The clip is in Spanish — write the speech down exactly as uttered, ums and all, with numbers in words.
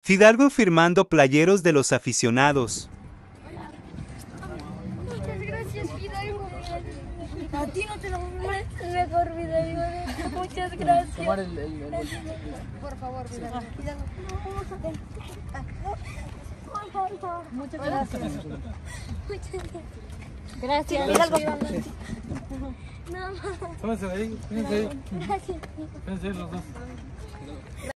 Fidalgo firmando playeros de los aficionados. Muchas gracias, Fidalgo. A ti no te lo voy a El mejor Fidalgo. Muchas gracias. Tomar el, el, el... Por favor, Fidalgo. Fidalgo. Muchas gracias. Muchas gracias. Gracias, Fidalgo. No, Pónganse ahí, pónganse ahí. gracias. Pónganse ahí los dos.